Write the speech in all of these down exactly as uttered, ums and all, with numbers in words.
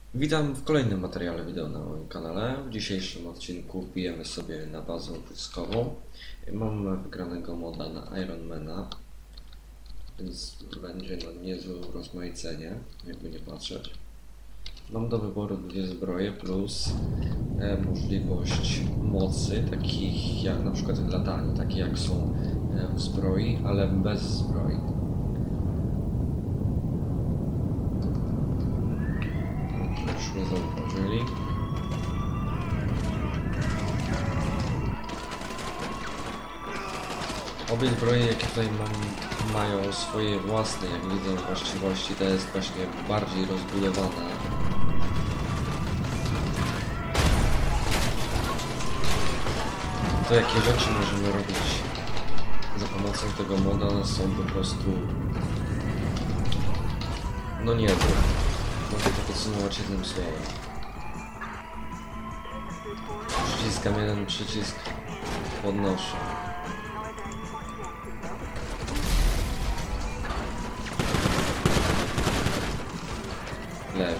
Witam w kolejnym materiale wideo na moim kanale. W dzisiejszym odcinku wbijemy sobie na bazę wojskową. Mam wygranego moda na Ironmana, więc będzie no niezłe urozmaicenie, jakby nie patrzeć. Mam do wyboru dwie zbroje plus e, możliwość mocy, takich jak na przykład latanie, takie jak są e, w zbroi, ale bez zbroi. Już mnie zauważyli. Obie zbroje, jakie tutaj mam, mają swoje własne, jak widzę, właściwości. Ta jest właśnie bardziej rozbudowana. To, jakie rzeczy możemy robić za pomocą tego moda, są po prostu no nie wiem. Mogę to podsumować jednym słowem. Przyciskam jeden przycisk, podnoszę. Leży.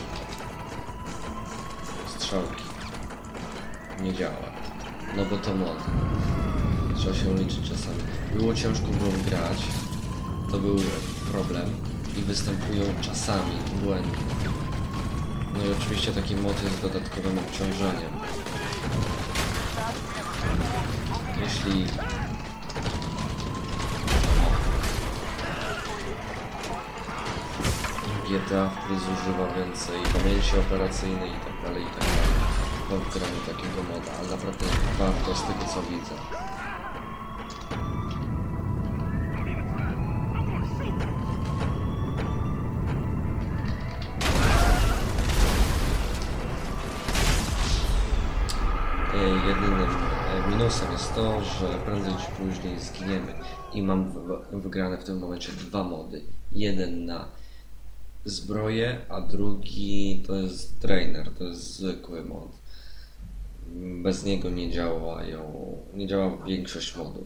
Strzałki. Nie działa. No bo to mod. Trzeba się liczyć czasami. Było ciężko było grać. To był problem. I występują czasami błędy. No i oczywiście taki mod jest dodatkowym obciążeniem. Jeśli G T A zużywa więcej pamięci operacyjnej i tak dalej, i tak dalej po wgraniu takiego moda, ale naprawdę warto z tego co widzę. Jedynym minusem jest to, że prędzej czy później zginiemy i mam wygrane w tym momencie dwa mody. Jeden na zbroję, a drugi to jest trainer, to jest zwykły mod. Bez niego nie działają, nie działa większość modów.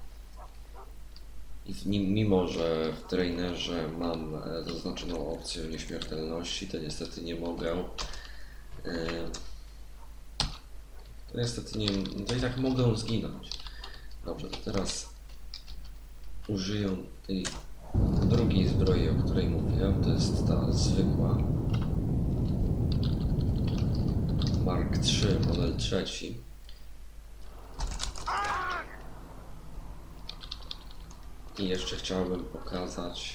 I mimo, że w trainerze mam zaznaczoną opcję nieśmiertelności, to niestety nie mogę. To niestety nie, to i tak mogę zginąć. Dobrze, to teraz użyję tej drugiej zbroi, o której mówiłem. To jest ta zwykła Mark trzy, model trzeci. I jeszcze chciałbym pokazać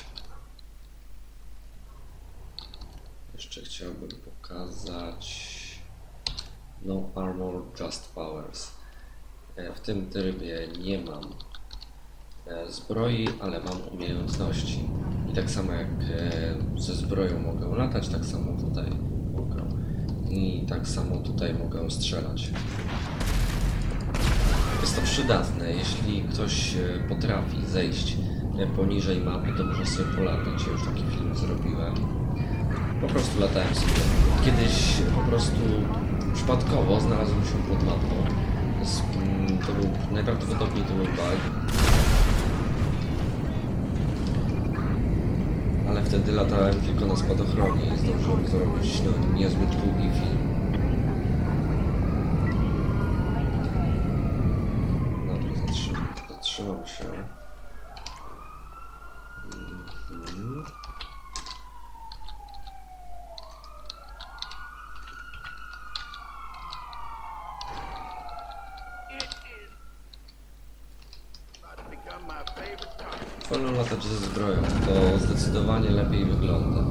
jeszcze chciałbym pokazać No Armor, Just Powers. W tym trybie nie mam zbroi, ale mam umiejętności. I tak samo jak ze zbroją mogę latać, tak samo tutaj mogę. I tak samo tutaj mogę strzelać. Jest to przydatne, jeśli ktoś potrafi zejść poniżej mapy, to może sobie polatać. Ja już taki film zrobiłem. Po prostu latałem sobie. Kiedyś po prostu przypadkowo znalazłem się pod mapą. To był, najprawdopodobniej to był bug. Ale wtedy latałem tylko na spadochronie i zdążyłem zrobić no, niezbyt długi film. Dobrze, zatrzymam, zatrzymam się. Mhm. Wolno latać ze zbroją, to zdecydowanie lepiej wygląda.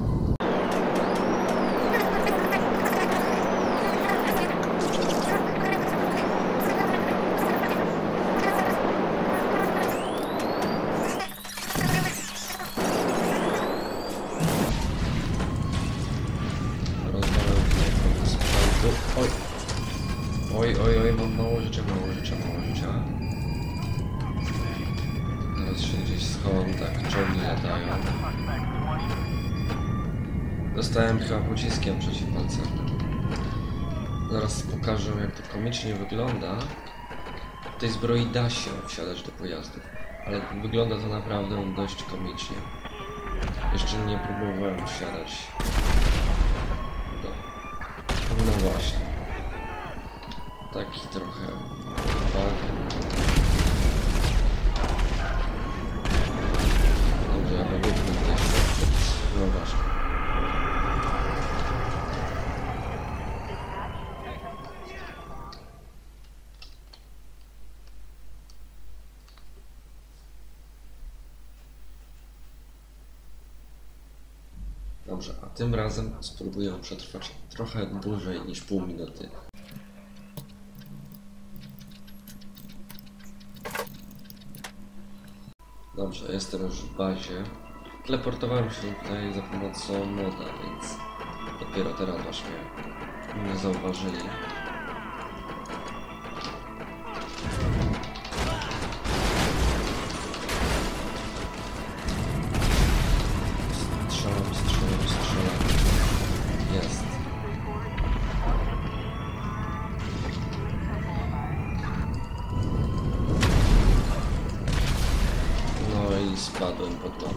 Rozwalę trochę sprzętu. Oj! Oj, oj, oj, mam mało życia, mało życia, mało życia. Teraz się gdzieś schowam, tak, czołgi latają. Dostałem chyba pociskiem przeciwpancernym. Zaraz pokażę, jak to komicznie wygląda. W tej zbroi da się wsiadać do pojazdów, ale wygląda to naprawdę dość komicznie. Jeszcze nie próbowałem wsiadać do właśnie. Taki trochę bug. Dobrze, ja powiedzmy jeszcze. No właśnie. Dobrze, a tym razem spróbuję przetrwać trochę dłużej niż pół minuty. Dobrze, jestem już w bazie. Teleportowałem się tutaj za pomocą moda, więc dopiero teraz właśnie mnie zauważyli. Strzelam, strzelam, strzelam. Jest. No i spadłem pod to.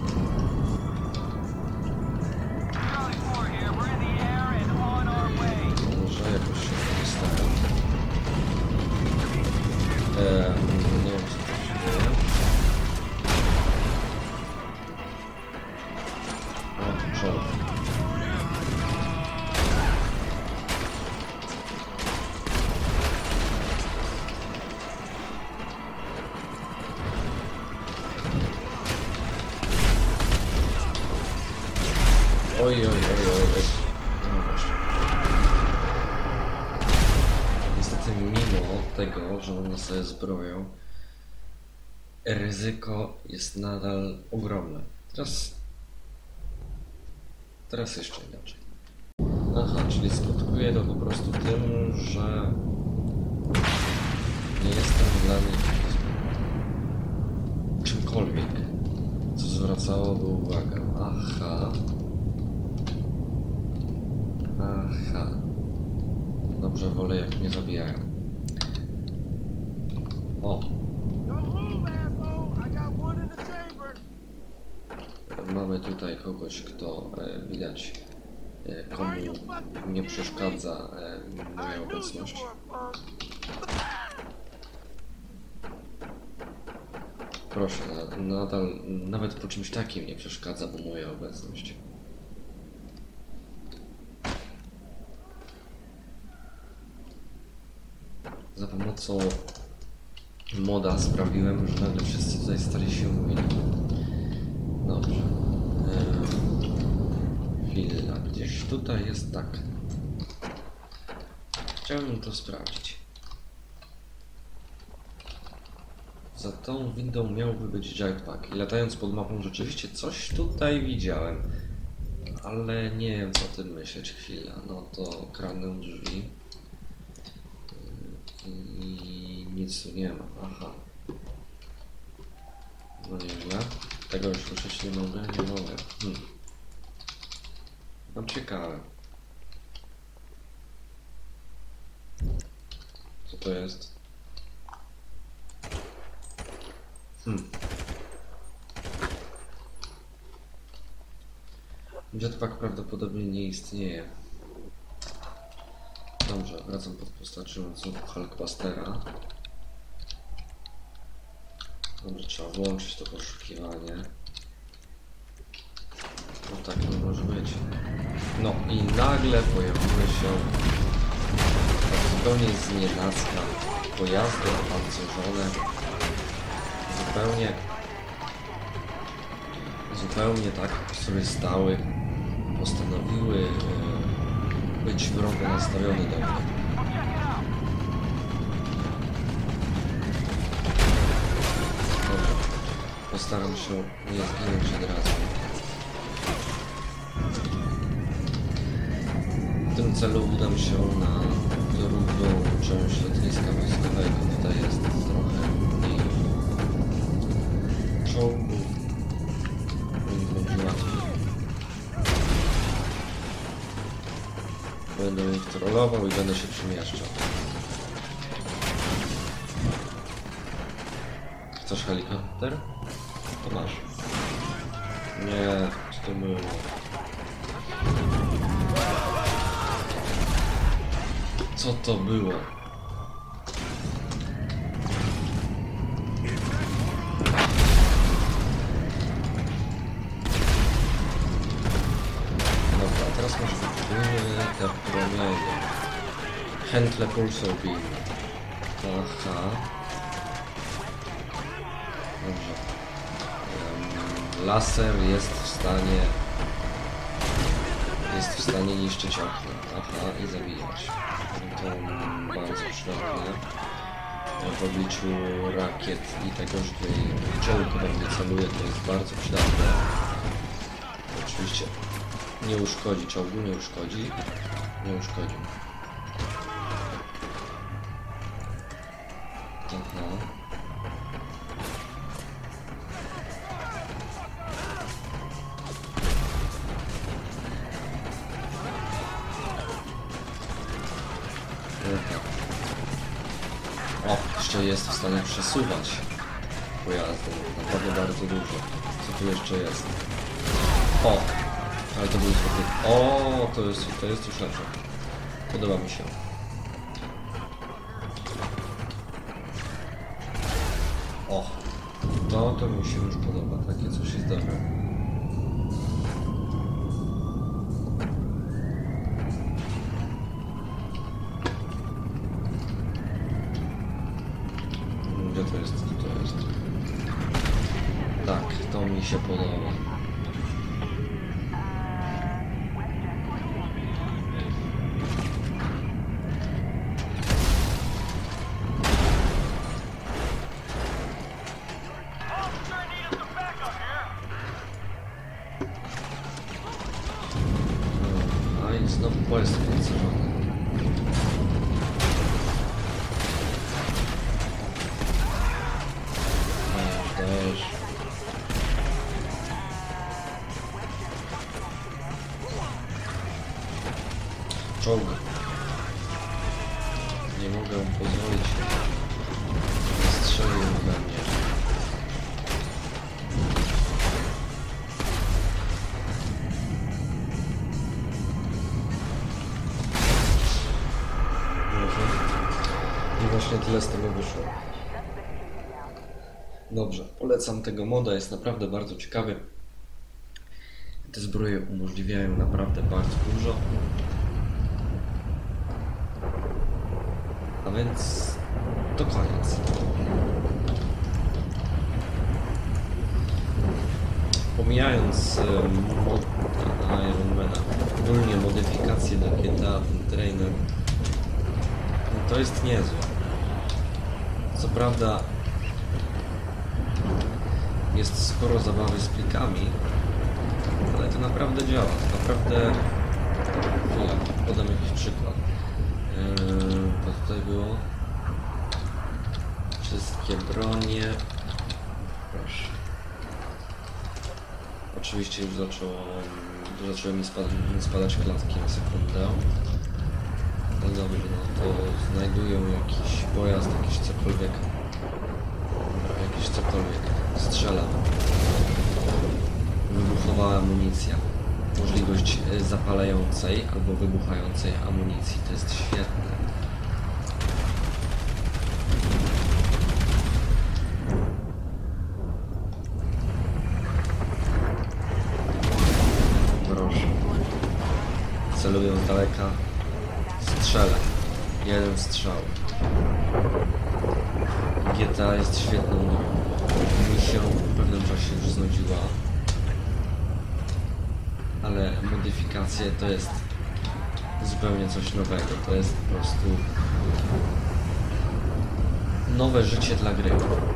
Może jakoś się wystałem. Eee, nie wiem co tu się dzieje. O, czoło. Oj, oj, oj, oj, oj. No właśnie. Niestety mimo tego, że mam na sobie zbroję, ryzyko jest nadal ogromne. Teraz... Teraz jeszcze inaczej. Aha, czyli skutkuje to po prostu tym, że nie jestem dla nich czymkolwiek, co zwracałoby uwagę. Aha. Aha. Dobrze, wolę jak mnie zabijają. O. Mamy tutaj kogoś, kto e, widać e, komu nie przeszkadza e, moja obecność. Proszę, na, nadal, nawet po czymś takim nie przeszkadza mu moja obecność. Za pomocą moda sprawiłem, że nagle wszyscy tutaj stali się umili. Dobrze. Eee, chwila, gdzieś tutaj jest tak. Chciałbym to sprawdzić. Za tą windą miałby być jetpack. I latając pod mapą rzeczywiście coś tutaj widziałem. Ale nie wiem co o tym myśleć. Chwila, no to kradnę drzwi. I nic tu nie ma. Aha. No nieźle. Tego już słyszeć nie mogę, nie mogę. Hmm. No ciekawe. Co to jest? Hmm. Jetpack prawdopodobnie nie istnieje. Dobrze, wracam pod postacią Hulkbustera. Dobrze, trzeba włączyć to poszukiwanie. No tak nie może być. No i nagle pojawiły się tak zupełnie znienacka pojazdy opancerzone. Zupełnie zupełnie tak sobie stały. Postanowiły być wrogo nastawiony do mnie. Dobrze. Postaram się nie zginąć od razu. W tym celu udam się na drugą część lotniska wojskowego. Tutaj jest trochę mniej czołgów. Będzie łatwiej. Będę ich trollował i będę się przemieszczał. Chcesz helikopter? To masz. Nie, co to było? Co to było? Dobra, teraz może kupujemy te promienie. Chętle pulsar beam. Aha. Dobrze. Um, laser jest w stanie... Jest w stanie niszczyć okna. Aha, i zabijać. To bardzo przydatne. W obliczu rakiet i tego, że tutaj czołg we mnie celuje, to jest bardzo przydatne. Oczywiście nie uszkodzi czołgu, nie uszkodzi. Nie uszkodzi. Aha. O, jeszcze jest w stanie przesuwać pojazdy. Naprawdę bardzo dużo. Co tu jeszcze jest? O! Ale to był zwykły... O, to jest, to jest już lepsze. Podoba mi się. O! To, to mi się już podoba. Takie coś jest dobre. Gdzie to jest? To jest. Tak, to mi się podoba. A i znowu pojazd pancerzony. Też. Czołg. Nie mogę pozwolić, żeby strzelił we mnie. I właśnie tyle z tego wyszło. Dobrze, polecam tego moda, jest naprawdę bardzo ciekawy. Te zbroje umożliwiają naprawdę bardzo dużo. A więc to koniec. Pomijając mod na Ironmana, ogólnie modyfikacje do G T A Trainer, no to jest niezłe. Co prawda jest sporo zabawy z plikami, ale to naprawdę działa. To naprawdę... Ja podam jakiś przykład. Yy, to tutaj było wszystkie bronie. Proszę. Oczywiście już zaczęło, zaczęły mi spadać, spadać klatki na sekundę. No dobrze, no to znajdują jakiś pojazd, jakiś cokolwiek. Jakiś cokolwiek. Strzelam. Wybuchowa amunicja. Możliwość zapalającej albo wybuchającej amunicji. To jest świetne. Proszę. Celuję z daleka. Strzelę. Jeden strzał. G T A jest świetną grą. Mi się w pewnym czasie już znudziła. Ale modyfikacje to jest zupełnie coś nowego. To jest po prostu nowe życie dla gry.